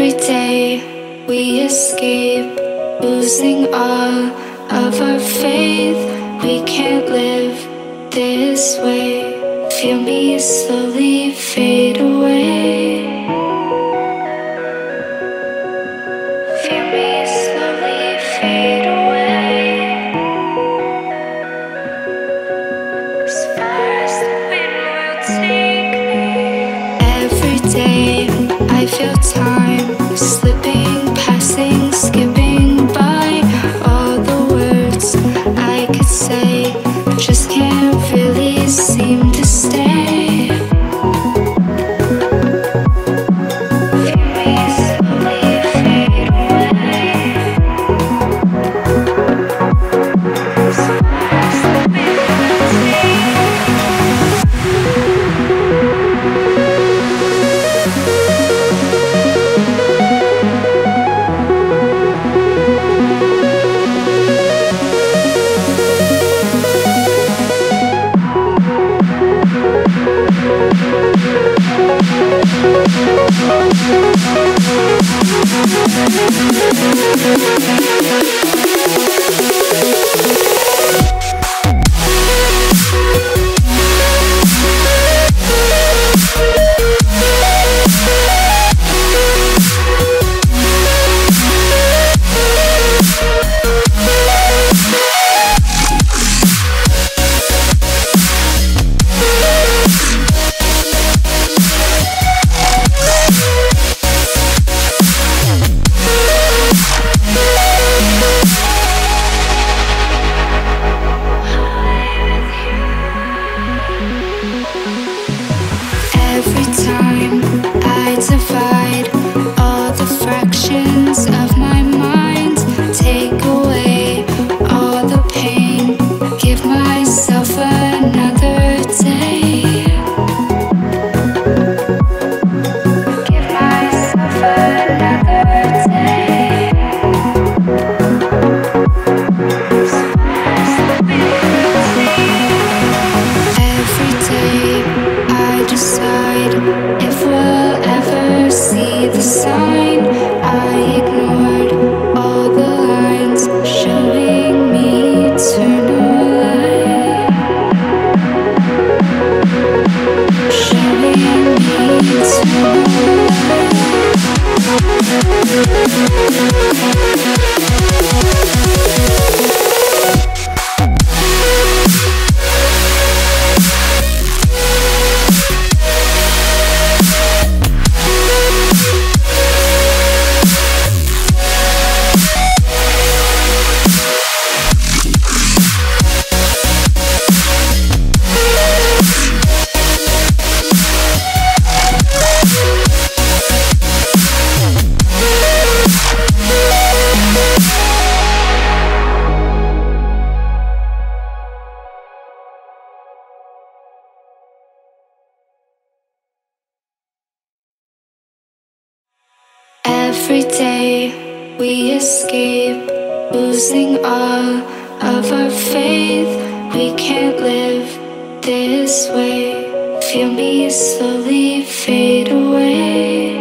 Every day we escape, losing all of our faith. We can't live this way. Feel me slowly fade away. Feel me slowly fade away. As far as the wind will take me. Every day I feel time slipping, passing, skipping by. All the words I could say just can't really seem to stay. Feel me slowly fade away. As far as the wind will take me. Every time I divide all the fractions of my mind, take away all the pain, give myself another day. Give myself another day. As far as the wind will take me. Every day I decide if we'll ever see the sign. I ignored all the lines showing me eternal light. Showing me eternal Every day we escape, losing all of our faith. We can't live this way. Feel me slowly fade away.